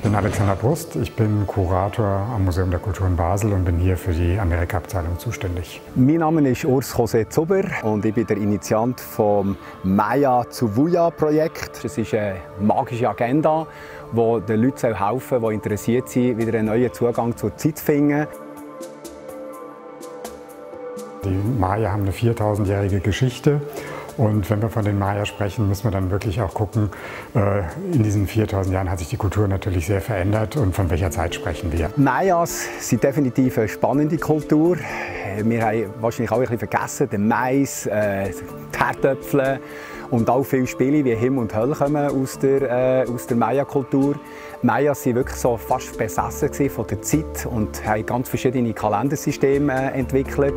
bin Alexander Brust, ich bin Kurator am Museum der Kultur in Basel und bin hier für die Amerika-Abteilung zuständig. Mein Name ist Urs José Zuber und ich bin der Initiant vom Maya zu Vuja-Projekt. Es ist eine magische Agenda, die den Leuten helfen soll, die interessiert sind, wieder einen neuen Zugang zur Zeit zu finden. Die Maya haben eine 4000-jährige Geschichte. Und wenn wir von den Maya sprechen, müssen wir dann wirklich auch gucken, in diesen 4000 Jahren hat sich die Kultur natürlich sehr verändert und von welcher Zeit sprechen wir. Mayas sind definitiv eine spannende Kultur. Wir haben wahrscheinlich auch ein bisschen vergessen, den Mais, die Herdöpfel und auch viele Spiele wie Himmel und Hölle kommen aus der Maya-Kultur. Die Mayas waren wirklich so fast besessen von der Zeit und haben ganz verschiedene Kalendersysteme entwickelt.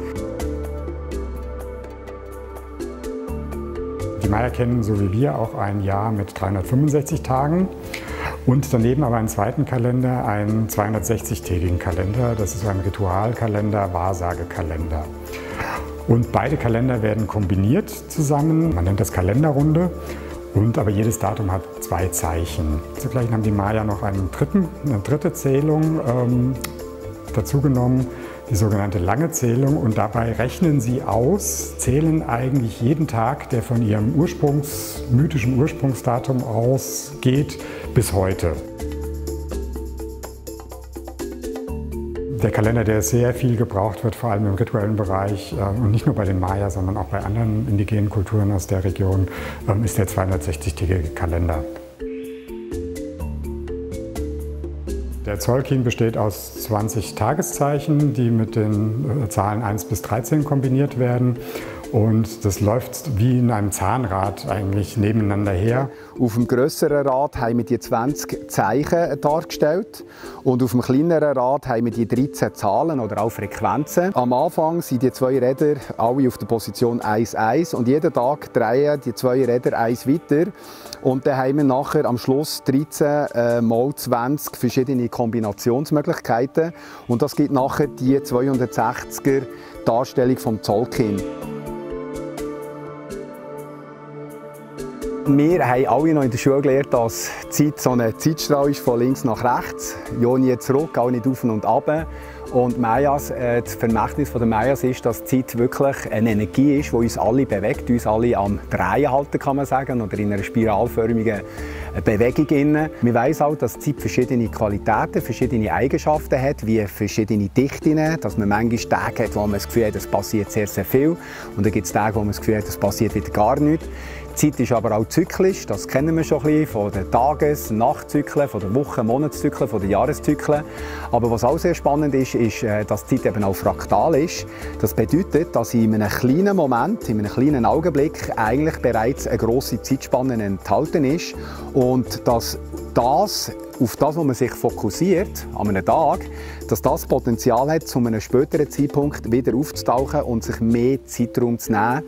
Die Maya kennen, so wie wir, auch ein Jahr mit 365 Tagen und daneben aber einen zweiten Kalender, einen 260-tägigen Kalender. Das ist ein Ritualkalender, Wahrsagekalender. Und beide Kalender werden kombiniert zusammen. Man nennt das Kalenderrunde. Aber jedes Datum hat 2 Zeichen. Zugleich haben die Maya noch eine dritte Zählung dazugenommen, die sogenannte lange Zählung. Und dabei rechnen sie aus, zählen eigentlich jeden Tag, der von ihrem mythischen Ursprungsdatum ausgeht, bis heute. Der Kalender, der sehr viel gebraucht wird, vor allem im rituellen Bereich und nicht nur bei den Maya, sondern auch bei anderen indigenen Kulturen aus der Region, ist der 260-tägige Kalender. Der Tzolk'in besteht aus 20 Tageszeichen, die mit den Zahlen 1 bis 13 kombiniert werden. Und das läuft wie in einem Zahnrad eigentlich nebeneinander her. Auf dem grösseren Rad haben wir die 20 Zeichen dargestellt und auf dem kleineren Rad haben wir die 13 Zahlen oder auch Frequenzen. Am Anfang sind die 2 Räder alle auf der Position 1-1 und jeden Tag drehen die 2 Räder 1 weiter. Und dann haben wir nachher am Schluss 13 mal 20 verschiedene Kombinationsmöglichkeiten und das gibt nachher die 260er Darstellung vom Tzolk'in. Wir haben alle noch in der Schule gelernt, dass die Zeit so ein Zeitstrahl ist von links nach rechts, ja nie zurück, auch nicht auf und ab. Und Mayas, das Vermächtnis der Mayas ist, dass die Zeit wirklich eine Energie ist, die uns alle bewegt, uns alle am Drehen halten, kann man sagen, oder in einer spiralförmigen Bewegung. Man weiss auch, dass die Zeit verschiedene Qualitäten, verschiedene Eigenschaften hat, wie verschiedene Dichten, dass man manchmal Tage hat, wo man das Gefühl hat, es passiert sehr, sehr viel, und dann gibt es Tage, wo man das Gefühl hat, es passiert wieder gar nichts. Die Zeit ist aber auch zyklisch, das kennen wir schon ein bisschen von den Tages-, Nachtzyklen, von den Wochen-, Monatszyklen, von den Jahreszyklen. Aber was auch sehr spannend ist, dass die Zeit eben auch fraktal ist. Das bedeutet, dass in einem kleinen Moment, in einem kleinen Augenblick eigentlich bereits eine grosse Zeitspanne enthalten ist und dass das, auf das, wo man sich fokussiert, an einem Tag, dass das Potenzial hat, zu einem späteren Zeitpunkt wieder aufzutauchen und sich mehr Zeitraum zu nehmen.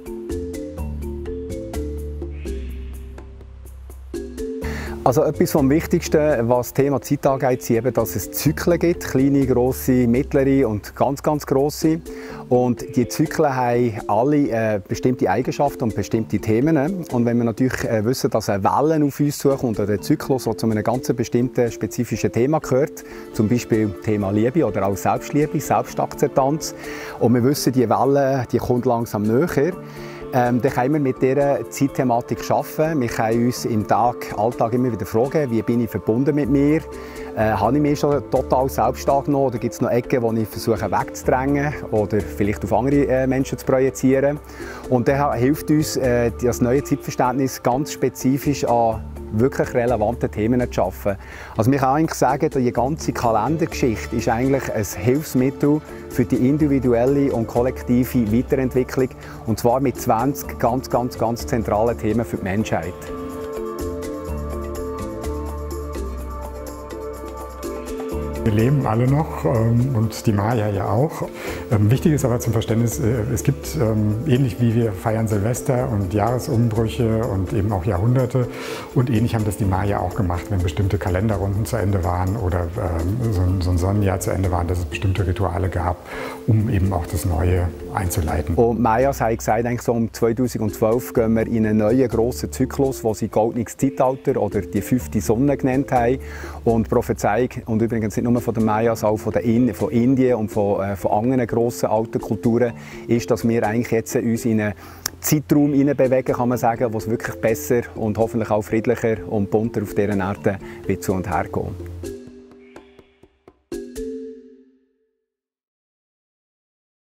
Also etwas vom Wichtigsten, was das Thema Zeit angeht, ist eben, dass es Zyklen gibt, kleine, grosse, mittlere und ganz, ganz grosse. Und die Zyklen haben alle bestimmte Eigenschaften und bestimmte Themen. Und wenn wir natürlich wissen, dass eine Welle auf uns zukommt oder der Zyklus, der zu einem ganz bestimmten spezifischen Thema gehört, zum Beispiel Thema Liebe oder auch Selbstliebe, Selbstakzeptanz, und wir wissen, die Welle, die kommt langsam näher, dann können wir mit dieser Zeitthematik arbeiten. Wir können uns im Alltag immer wieder fragen, wie bin ich verbunden mit mir? Habe ich mich schon total selbst angenommen oder gibt es noch Ecken, die ich versuche wegzudrängen oder vielleicht auf andere Menschen zu projizieren? Und dann hilft uns das neue Zeitverständnis ganz spezifisch an wirklich relevanten Themen zu arbeiten. Also man kann eigentlich sagen, die ganze Kalendergeschichte ist eigentlich ein Hilfsmittel für die individuelle und kollektive Weiterentwicklung, und zwar mit 20 ganz zentralen Themen für die Menschheit. Wir leben alle noch und die Maya ja auch. Wichtig ist aber zum Verständnis, es gibt, ähnlich wie wir feiern Silvester und Jahresumbrüche und eben auch Jahrhunderte, und ähnlich haben das die Maya auch gemacht, wenn bestimmte Kalenderrunden zu Ende waren oder so ein Sonnenjahr zu Ende waren, dass es bestimmte Rituale gab, um eben auch das Neue einzuleiten. Und Mayas haben gesagt, eigentlich so um 2012 gehen wir in einen neuen grossen Zyklus, den sie Goldenes Zeitalter oder die 5. Sonne genannt haben. Und die Prophezeiung, und übrigens nicht nur von den Mayas, auch von Indien und von anderen grossen alten Kulturen, ist, dass wir eigentlich jetzt uns in einen Zeitraum bewegen, kann man sagen, wo es wirklich besser und hoffentlich auch friedlicher und bunter auf dieser Erde wird zu und her gehen.